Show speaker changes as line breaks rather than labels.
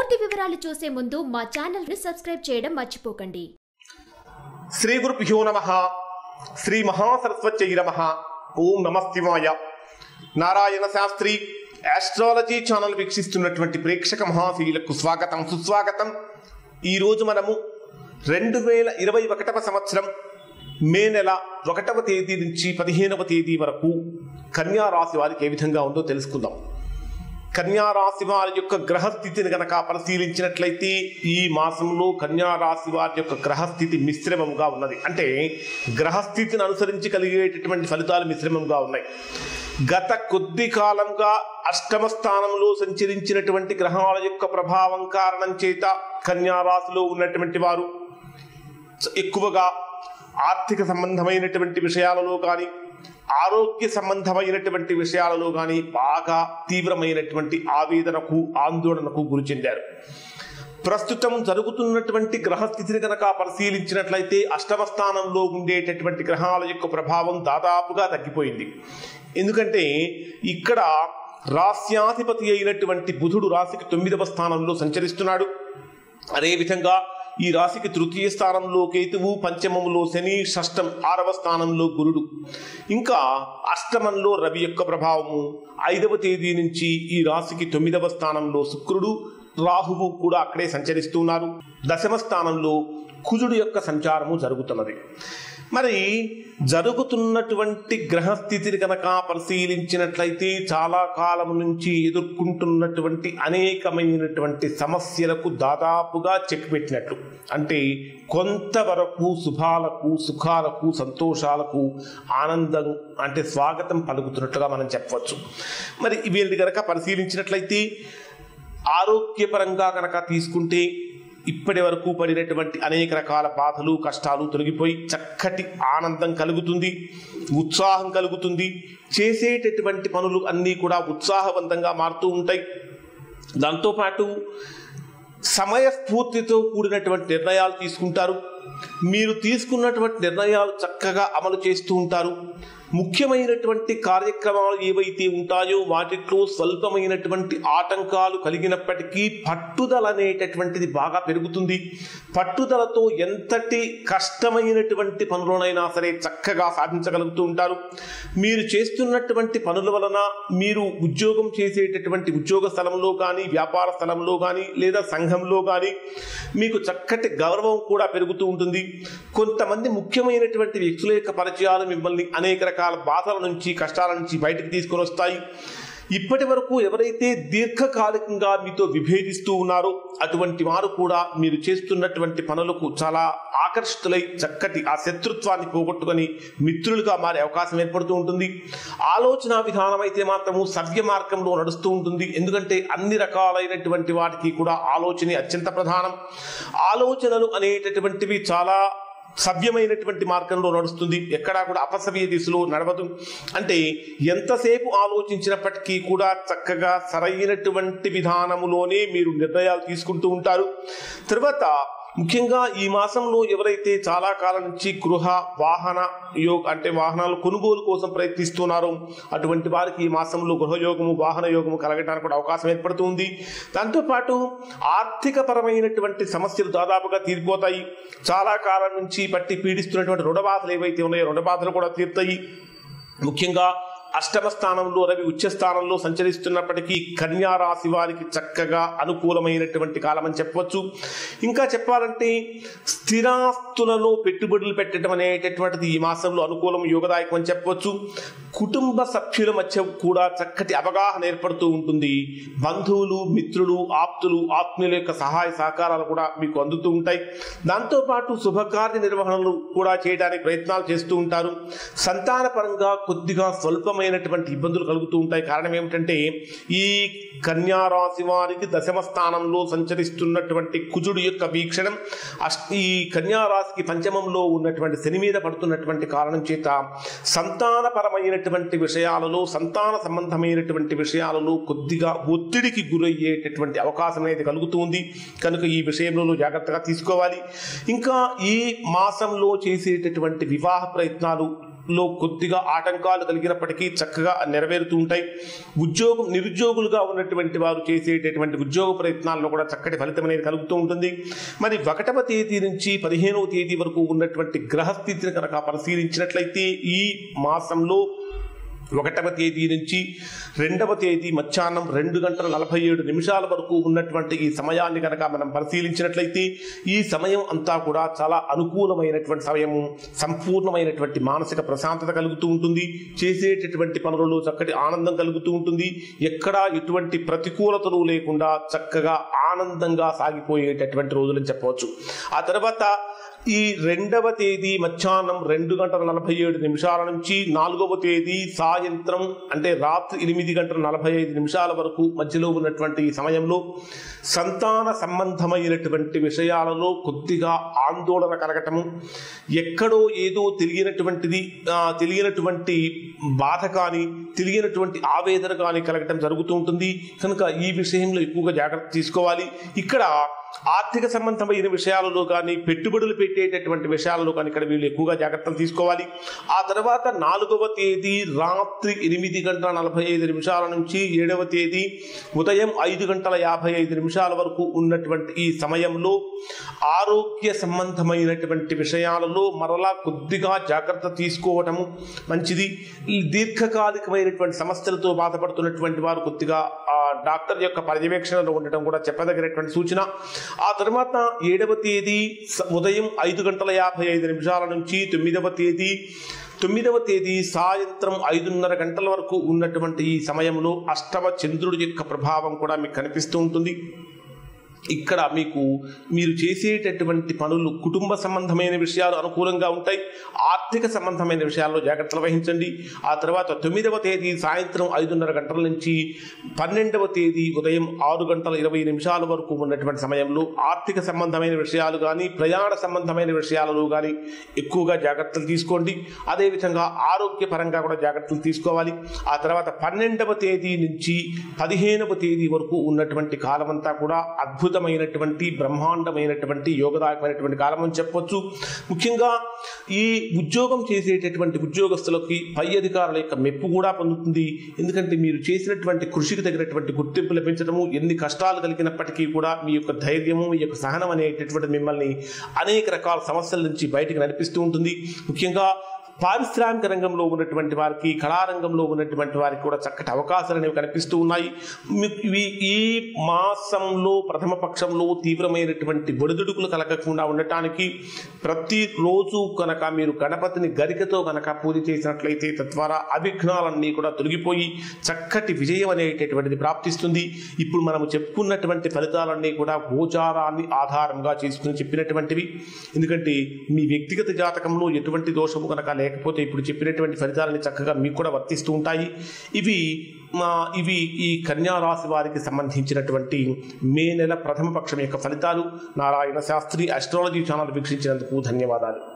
పూర్తి వివరాలు చూసే ముందు మా ఛానల్ ని సబ్స్క్రైబ్ చేయడం మర్చిపోకండి.
శ్రీ గురుభ్యో నమః. శ్రీ మహాసరస్వత్యై నమః. ఓం నమఃశివాయ. నారాయణ శాస్త్రి ఆస్ట్రాలజీ ఛానల్ వీక్షిస్తున్నటువంటి ప్రేక్షక మహాశీలకు స్వాగతం, సుస్వాగతం. ఈరోజు మనము 2021వ సంవత్సరం మే నెల 1వ తేదీ నుంచి 15వ తేదీ వరకు కన్యా రాశి వారికి ఏ విధంగా ఉందో తెలుసుకుందాం. కన్యా రాశి వారి యొక్క గ్రహస్థితిని కనుక పరిశీలించినట్లయితే ఈ మాసంలో కన్యా రాశి వారి యొక్క గ్రహస్థితి మిశ్రమంగా ఉన్నది. అంటే గ్రహస్థితిని అనుసరించి కలిగేటటువంటి ఫలితాలు మిశ్రమంగా ఉన్నాయి. గత కొద్ది కాలంగా అష్టమ స్థానంలో సంచరించినటువంటి గ్రహాల యొక్క ప్రభావం కారణం చేత కన్యా రాశిలో ఉన్నటువంటి వారు ఎక్కువగా ఆర్థిక సంబంధమైనటువంటి విషయాలలో కానీ ఆరోగ్య సంబంధమైనటువంటి విషయాలలో కానీ బాగా తీవ్రమైనటువంటి ఆవేదనకు ఆందోళనకు గురి చెందారు. ప్రస్తుతం జరుగుతున్నటువంటి గ్రహస్థితిని కనుక పరిశీలించినట్లయితే అష్టమ స్థానంలో ఉండేటటువంటి గ్రహాల యొక్క ప్రభావం దాదాపుగా తగ్గిపోయింది. ఎందుకంటే ఇక్కడ రాశ్యాధిపతి అయినటువంటి బుధుడు రాశికి 9వ స్థానంలో సంచరిస్తున్నాడు. అదేవిధంగా ఈ రాశికి తృతీయ స్థానంలో కేతువు, పంచమంలో శని, షష్టం 6వ స్థానంలో గురుడు, ఇంకా అష్టమంలో రవి యొక్క ప్రభావము. 5వ తేదీ నుంచి ఈ రాశికి 9వ స్థానంలో శుక్రుడు, రాహువు కూడా అక్కడే సంచరిస్తున్నారు. 10వ స్థానంలో కుజుడు యొక్క సంచారము జరుగుతున్నది. మరి జరుగుతున్నటువంటి గ్రహస్థితిని కనుక పరిశీలించినట్లయితే చాలా కాలం నుంచి ఎదుర్కొంటున్నటువంటి అనేకమైనటువంటి సమస్యలకు దాదాపుగా చెక్ పెట్టినట్లు. అంటే కొంతవరకు శుభాలకు, సుఖాలకు, సంతోషాలకు ఆనందం అంటే స్వాగతం పలుకుతున్నట్లుగా మనం చెప్పవచ్చు. మరి వీళ్ళని కనుక పరిశీలించినట్లయితే ఆరోగ్యపరంగా కనుక తీసుకుంటే ఇప్పటి వరకు పడినటువంటి అనేక రకాల బాధలు, కష్టాలు తొలగిపోయి చక్కటి ఆనందం కలుగుతుంది, ఉత్సాహం కలుగుతుంది. చేసేటటువంటి పనులు అన్నీ కూడా ఉత్సాహవంతంగా మారుతూ ఉంటాయి. దాంతోపాటు సమయస్ఫూర్తితో కూడినటువంటి నిర్ణయాలు తీసుకుంటారు. మీరు తీసుకున్నటువంటి నిర్ణయాలు చక్కగా అమలు చేస్తూ ఉంటారు. ముఖ్యమైనటువంటి కార్యక్రమాలు ఏవైతే ఉంటాయో వాటిలో స్వల్పమైనటువంటి ఆటంకాలు కలిగినప్పటికీ పట్టుదల అనేటటువంటిది బాగా పెరుగుతుంది. పట్టుదలతో ఎంతటి కష్టమైనటువంటి పనులనైనా సరే చక్కగా సాధించగలుగుతూ ఉంటారు. మీరు చేస్తున్నటువంటి పనుల వలన మీరు ఉద్యోగం చేసేటటువంటి ఉద్యోగ స్థలంలో కానీ, వ్యాపార స్థలంలో కానీ, లేదా సంఘంలో కానీ మీకు చక్కటి గౌరవం కూడా పెరుగుతూ ఉంటుంది. కొంతమంది ముఖ్యమైనటువంటి వ్యక్తుల యొక్క పరిచయాలు మిమ్మల్ని అనేక రకాల బాధల నుంచి, కష్టాల నుంచి బయటకు తీసుకొని వస్తాయి. ఇప్పటి వరకు ఎవరైతే దీర్ఘకాలికంగా మీతో విభేదిస్తూ ఉన్నారో అటువంటి వారు కూడా మీరు చేస్తున్నటువంటి పనులకు చాలా ఆకర్షితులై చక్కటి ఆ శత్రుత్వాన్ని పోగొట్టుకొని మిత్రులుగా మారే అవకాశం ఏర్పడుతూ ఉంటుంది. ఆలోచన విధానం అయితే మాత్రము సవ్య మార్గంలో నడుస్తూ ఉంటుంది. ఎందుకంటే అన్ని రకాలైనటువంటి వాటికి కూడా ఆలోచన అత్యంత ప్రధానం. ఆలోచనలు అనేటటువంటివి చాలా సవ్యమైనటువంటి మార్గంలో నడుస్తుంది. ఎక్కడా కూడా అపసవ్య దిశలో నడవదు. అంటే ఎంతసేపు ఆలోచించినప్పటికీ కూడా చక్కగా సరైనటువంటి విధానములోనే మీరు నిర్ణయాలు తీసుకుంటూ ఉంటారు. తర్వాత ముఖ్యంగా ఈ మాసంలో ఎవరైతే చాలా కాలం నుంచి గృహ వాహన అంటే వాహనాలు కొనుగోలు కోసం ప్రయత్నిస్తున్నారో అటువంటి వారికి ఈ మాసంలో గృహయోగము, వాహన యోగము కలగడానికి కూడా అవకాశం ఏర్పడుతుంది. దాంతోపాటు ఆర్థిక పరమైనటువంటి సమస్యలు దాదాపుగా తీరిపోతాయి. చాలా కాలం నుంచి పట్టి పీడిస్తున్నటువంటి రుణ బాధలు ఏవైతే ఉన్నాయో రుణ బాధలు కూడా తీరుతాయి. ముఖ్యంగా అష్టమ స్థానంలో రవి ఉచ్చ స్థానంలో సంచరిస్తున్నప్పటికీ కన్యా రాశి వారికి చక్కగా అనుకూలమైనటువంటి కాలం అని చెప్పవచ్చు. ఇంకా చెప్పాలంటే స్థిరాస్తులలో పెట్టుబడులు పెట్టడం అనేటటువంటిది ఈ మాసంలో అనుకూలం, యోగదాయకం అని చెప్పవచ్చు. కుటుంబ సభ్యుల మధ్య కూడా చక్కటి అవగాహన ఏర్పడుతూ ఉంటుంది. బంధువులు, మిత్రులు, ఆప్తులు, ఆత్మీయుల యొక్క సహాయ సహకారాలు కూడా మీకు అందుతూ ఉంటాయి. దాంతోపాటు శుభకార్య నిర్వహణలు కూడా చేయడానికి ప్రయత్నాలు చేస్తూ ఉంటారు. సంతాన పరంగా కొద్దిగా స్వల్పమైనటువంటి ఇబ్బందులు కలుగుతూ ఉంటాయి. కారణం ఏమిటంటే ఈ కన్యా రాశి వారికి 10వ స్థానంలో సంచరిస్తున్నటువంటి కుజుడు యొక్క వీక్షణం ఈ కన్యా రాశికి పంచమంలో ఉన్నటువంటి శని మీద పడుతున్నటువంటి కారణం చేత సంతానపరమైనటువంటి విషయాలలో, సంతాన సంబంధమైనటువంటి విషయాలలో కొద్దిగా ఒత్తిడికి గురయ్యేటటువంటి అవకాశం అనేది కలుగుతుంది. కనుక ఈ విషయంలో జాగ్రత్తగా తీసుకోవాలి. ఇంకా ఈ మాసంలో చేసేటటువంటి వివాహ ప్రయత్నాలు లో కొద్దిగా ఆటంకాలు కలిగినప్పటికీ చక్కగా నెరవేరుతూ ఉంటాయి. నిరుద్యోగులుగా ఉన్నటువంటి వారు చేసేటటువంటి ఉద్యోగ ప్రయత్నాల్లో కూడా చక్కటి ఫలితం అనేది కలుగుతూ ఉంటుంది. మరి 1వ తేదీ నుంచి 15వ తేదీ వరకు ఉన్నటువంటి గ్రహస్థితిని కనుక పరిశీలించినట్లయితే ఈ మాసంలో 1వ తేదీ నుంచి 2వ తేదీ మధ్యాహ్నం 2:47 వరకు ఉన్నటువంటి ఈ సమయాన్ని కనుక మనం పరిశీలించినట్లయితే ఈ సమయం అంతా కూడా చాలా అనుకూలమైనటువంటి సమయము, సంపూర్ణమైనటువంటి మానసిక ప్రశాంతత కలుగుతూ ఉంటుంది. చేసేటటువంటి పనులలో చక్కటి ఆనందం కలుగుతూ ఉంటుంది. ఎక్కడా ఎటువంటి ప్రతికూలతలు లేకుండా చక్కగా ఆనందంగా సాగిపోయేటటువంటి రోజులని చెప్పవచ్చు. ఆ తర్వాత ఈ 2వ తేదీ మధ్యాహ్నం 2:47 నుంచి 4వ తేదీ సాయంత్రం అంటే రాత్రి 8:45 వరకు మధ్యలో ఉన్నటువంటి ఈ సమయంలో సంతాన సంబంధమైనటువంటి విషయాలలో కొద్దిగా ఆందోళన కలగటము, ఎక్కడో ఏదో తెలియనటువంటి బాధ కానీ తెలియనటువంటి ఆవేదన కానీ కలగటం జరుగుతూ ఉంటుంది. కనుక ఈ విషయంలో ఎక్కువగా జాగ్రత్త తీసుకోవాలి. ఇక్కడ ఆర్థిక సంబంధమైన విషయాలలో కానీ పెట్టుబడులు పెట్టేటటువంటి విషయాలలో కానీ ఇక్కడ వీళ్ళు ఎక్కువగా జాగ్రత్తలు తీసుకోవాలి. ఆ తర్వాత 4వ తేదీ రాత్రి 8:45 నుంచి 7వ తేదీ ఉదయం 5:55 వరకు ఉన్నటువంటి ఈ సమయంలో ఆరోగ్య సంబంధమైనటువంటి విషయాలలో మరలా కొద్దిగా జాగ్రత్త తీసుకోవటము మంచిది. దీర్ఘకాలికమైనటువంటి సమస్యలతో బాధపడుతున్నటువంటి వారు కొద్దిగా డాక్టర్ యొక్క పర్యవేక్షణలో ఉండటం కూడా చెప్పదగినటువంటి సూచన. ఆ తర్వాత 7వ తేదీ ఉదయం 5:55 నుంచి 9వ తేదీ సాయంత్రం 5:30 వరకు ఉన్నటువంటి ఈ సమయంలో అష్టమ చంద్రుడి యొక్క ప్రభావం కూడా మీకు కనిపిస్తూ ఉంటుంది. ఇక్కడ మీరు చేసేటటువంటి పనులు కుటుంబ సంబంధమైన విషయాలు అనుకూలంగా ఉంటాయి. ఆర్థిక సంబంధమైన విషయాల్లో జాగ్రత్తలు వహించండి. ఆ తర్వాత 9వ తేదీ సాయంత్రం 5:30 నుంచి 12వ తేదీ ఉదయం 6:20 వరకు ఉన్నటువంటి సమయంలో ఆర్థిక సంబంధమైన విషయాలు కానీ ప్రయాణ సంబంధమైన విషయాలలో కానీ ఎక్కువగా జాగ్రత్తలు తీసుకోండి. అదేవిధంగా ఆరోగ్యపరంగా కూడా జాగ్రత్తలు తీసుకోవాలి. ఆ తర్వాత 12వ తేదీ నుంచి 15వ తేదీ వరకు ఉన్నటువంటి కాలం అంతా కూడా అద్భుతమైనటువంటి బ్రహ్మాండమైనటువంటి యోగదాయకమైనటువంటి కాలం అని చెప్పొచ్చు. ముఖ్యంగా ఈ ఉద్యోగం చేసేటటువంటి ఉద్యోగస్తులకి పై అధికారుల యొక్క మెప్పు కూడా పొందుతుంది. ఎందుకంటే మీరు చేసినటువంటి కృషికి తగినటువంటి గుర్తింపు లభించడము, ఎన్ని కష్టాలు కలిగినప్పటికీ కూడా మీ యొక్క ధైర్యము, మీ యొక్క సహనం అనేటటువంటి మిమ్మల్ని అనేక రకాల సమస్యల నుంచి బయటికి నడిపిస్తూ ఉంటుంది. ముఖ్యంగా పారిశ్రామిక రంగంలో ఉన్నటువంటి వారికి, కళారంగంలో ఉన్నటువంటి వారికి కూడా చక్కటి అవకాశాలు అనేవి కనిపిస్తూ ఉన్నాయి. ఈ మాసంలో ప్రథమ పక్షంలో తీవ్రమైనటువంటి ఒడిదుడుకులు కలగకుండా ఉండటానికి ప్రతిరోజు కనుక మీరు గణపతిని గరికతో కనుక పూజ చేసినట్లయితే తద్వారా అవిఘ్నాలన్నీ కూడా తొలగిపోయి చక్కటి విజయం అనేటటువంటిది ప్రాప్తిస్తుంది. ఇప్పుడు మనము చెప్పుకున్నటువంటి ఫలితాలన్నీ కూడా గోచారాన్ని ఆధారంగా చేసుకుని చెప్పినటువంటివి. ఎందుకంటే మీ వ్యక్తిగత జాతకంలో ఎటువంటి దోషము కనుక లేకపోతే ఇప్పుడు చెప్పినటువంటి ఫలితాలని చక్కగా మీకు కూడా వర్తిస్తూ ఉంటాయి. ఇవి ఈ కన్యా రాశి వారికి సంబంధించినటువంటి మే నెల ప్రథమ పక్షం యొక్క ఫలితాలు. నారాయణ శాస్త్రి అస్ట్రాలజీ ఛానల్ వీక్షించినందుకు ధన్యవాదాలు.